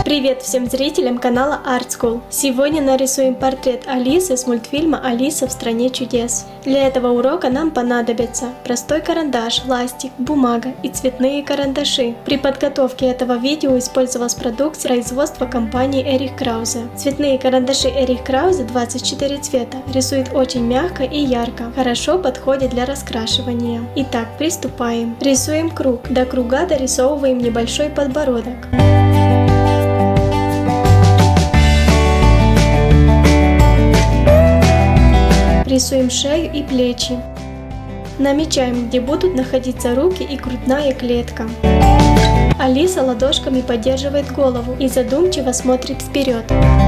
Привет всем зрителям канала Art School! Сегодня нарисуем портрет Алисы с мультфильма «Алиса в стране чудес». Для этого урока нам понадобится простой карандаш, ластик, бумага и цветные карандаши. При подготовке этого видео использовалась продукция производства компании Эрих Краузе. Цветные карандаши Эрих Краузе 24 цвета, рисуют очень мягко и ярко, хорошо подходят для раскрашивания. Итак, приступаем. Рисуем круг. До круга дорисовываем небольшой подбородок. Рисуем шею и плечи. Намечаем, где будут находиться руки и грудная клетка. Алиса ладошками поддерживает голову и задумчиво смотрит вперед.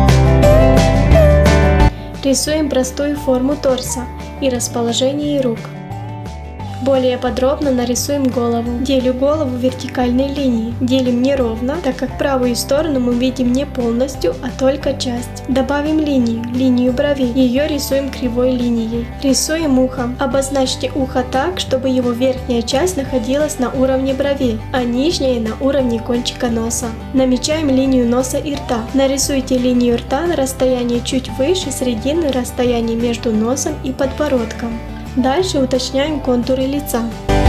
Рисуем простую форму торса и расположение рук. Более подробно нарисуем голову. Делю голову вертикальной линией. Делим неровно, так как правую сторону мы видим не полностью, а только часть. Добавим линию бровей. Ее рисуем кривой линией. Рисуем ухо. Обозначьте ухо так, чтобы его верхняя часть находилась на уровне бровей, а нижняя на уровне кончика носа. Намечаем линию носа и рта. Нарисуйте линию рта на расстоянии чуть выше средины расстояния между носом и подбородком. Дальше уточняем контуры лица.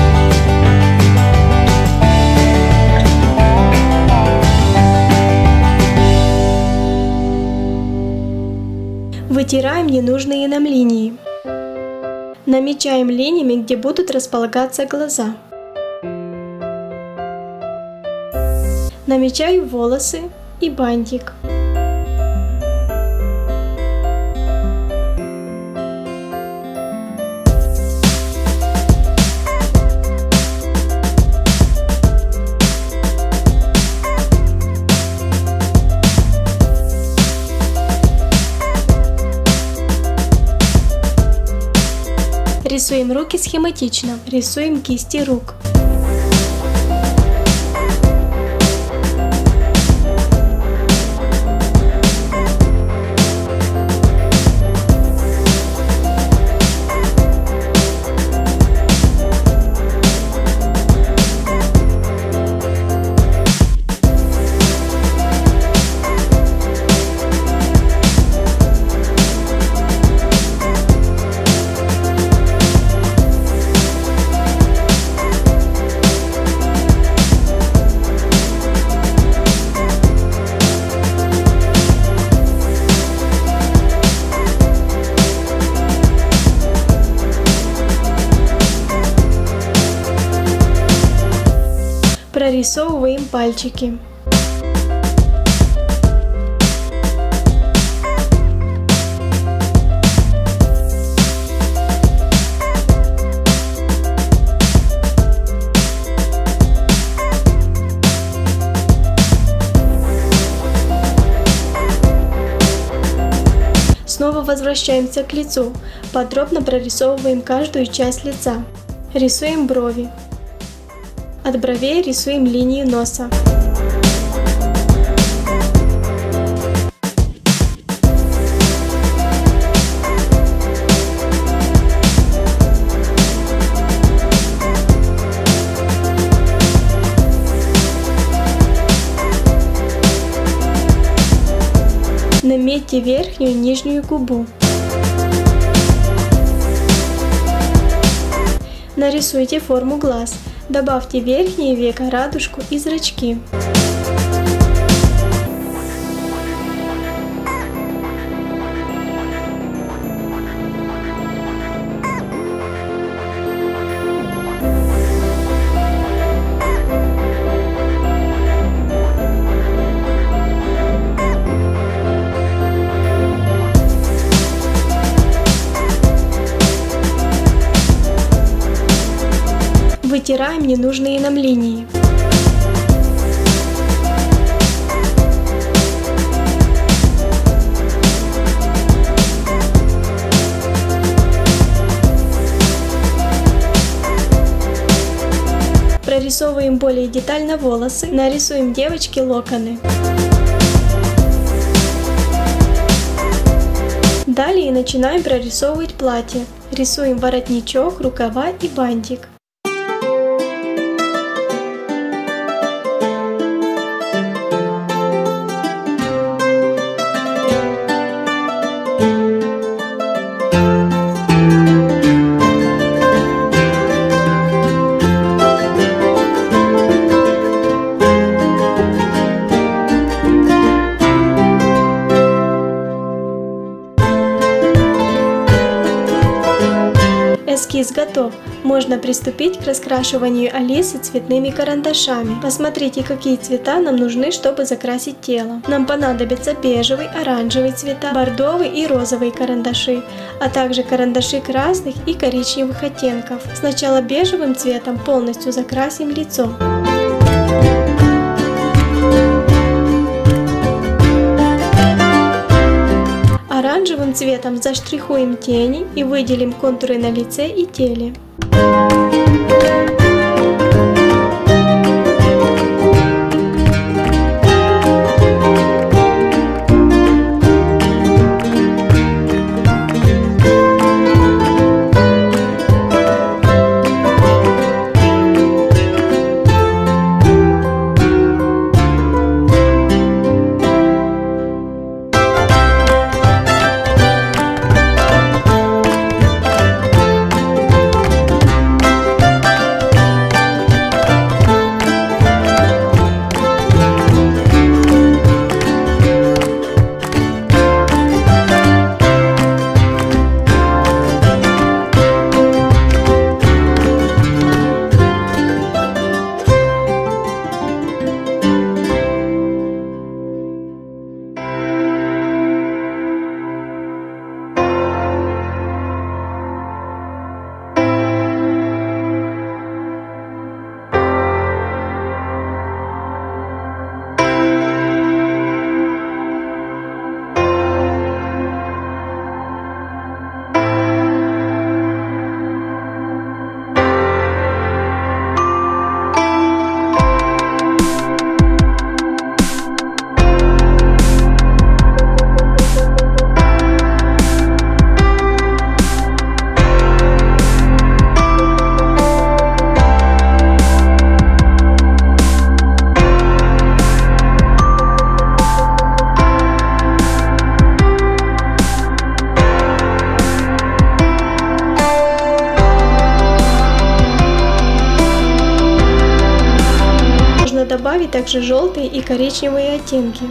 Вытираем ненужные нам линии. Намечаем линиями, где будут располагаться глаза. Намечаю волосы и бантик. Рисуем руки схематично. Рисуем кисти рук. Прорисовываем пальчики. Снова возвращаемся к лицу. Подробно прорисовываем каждую часть лица. Рисуем брови. От бровей рисуем линию носа. Наметьте верхнюю и нижнюю губу. Нарисуйте форму глаз. Добавьте верхние века, радужку и зрачки. Вытираем ненужные нам линии. Прорисовываем более детально волосы. Нарисуем девочке локоны. Далее начинаем прорисовывать платье. Рисуем воротничок, рукава и бантик. Эскиз готов. Можно приступить к раскрашиванию Алисы цветными карандашами. Посмотрите, какие цвета нам нужны, чтобы закрасить тело. Нам понадобится бежевый, оранжевый цвета, бордовый и розовый карандаши, а также карандаши красных и коричневых оттенков. Сначала бежевым цветом полностью закрасим лицо. Оранжевым цветом заштрихуем тени и выделим контуры на лице и теле. Добавить также желтые и коричневые оттенки.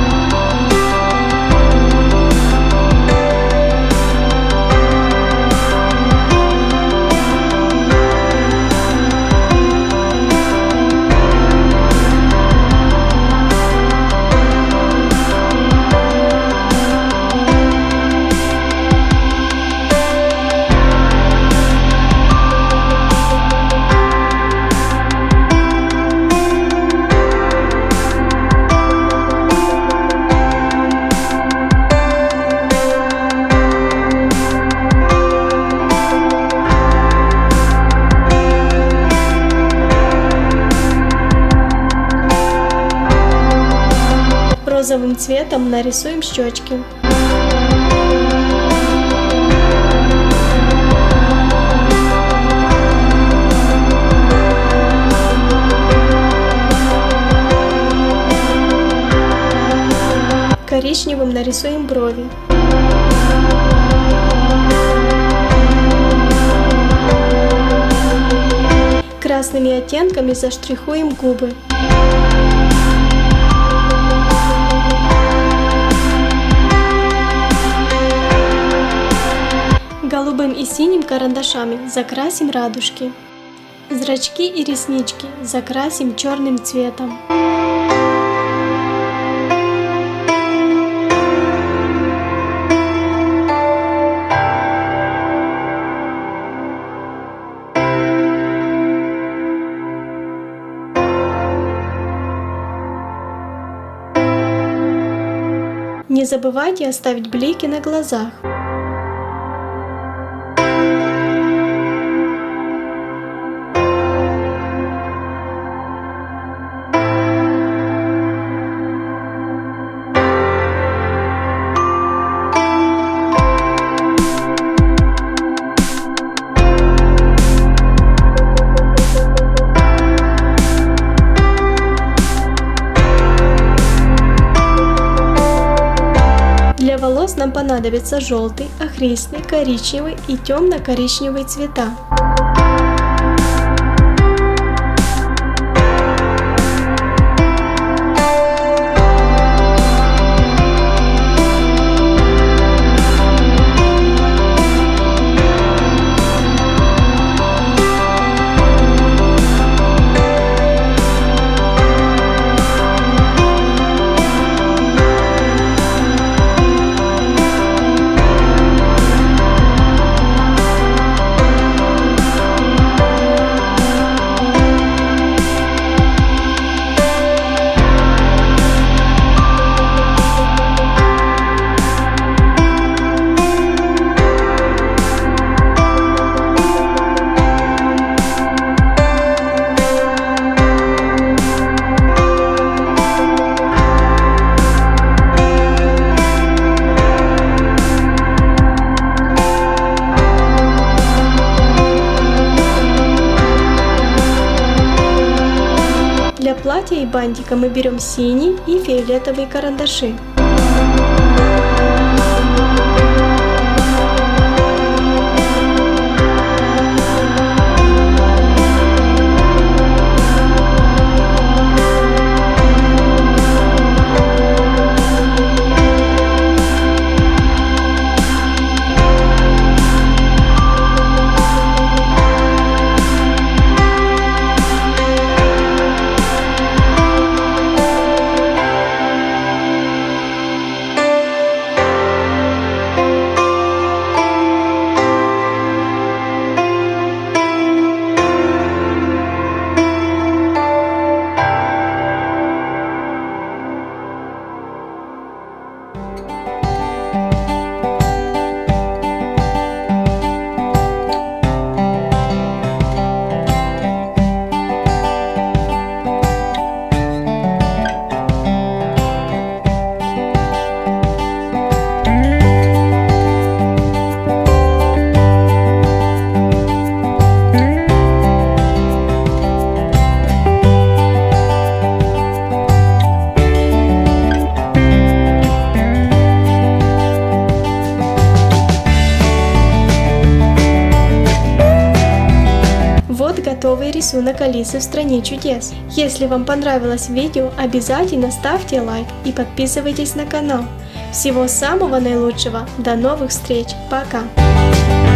Розовым цветом нарисуем щечки. Коричневым нарисуем брови. Красными оттенками заштрихуем губы. Голубым и синим карандашами закрасим радужки. Зрачки и реснички закрасим черным цветом. Не забывайте оставить блики на глазах. Для волос нам понадобится желтый, охристый, коричневый и темно-коричневый цвета. более бантика мы берем синий и фиолетовый карандаши. Готовый рисунок Алисы в стране чудес. Если вам понравилось видео, обязательно ставьте лайк и подписывайтесь на канал. Всего самого наилучшего, до новых встреч, пока!